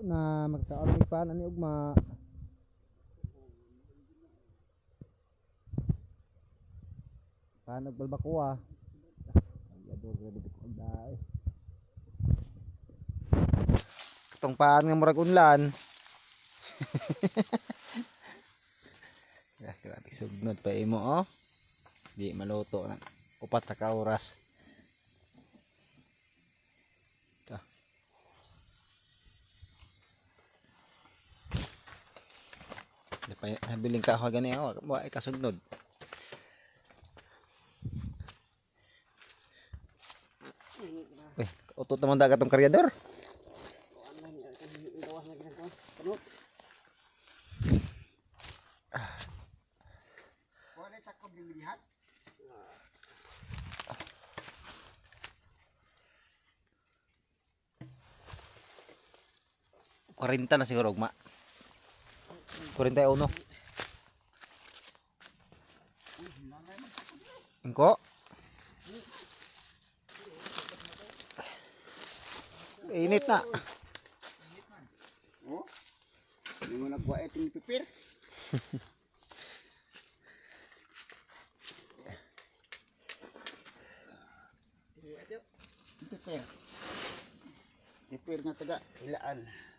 na magkaon ni pan ani ugma. Pan og balbacoa. Ay ador ready ko dai. Katong paan nga murag unlan. Grabe sugnod pa imo oh. Di maluto na. Upat ra ka oras. Nabiling ka ako gani ako, ay kasugnod. Uy, utot naman dagat tong karyador. Wala takog bilihat. 40 na siguro ugma. 41. Engko. Init na. Oh. Hindi mo nagwa iting pipir. Pipir. Pipir nga taga ilaan.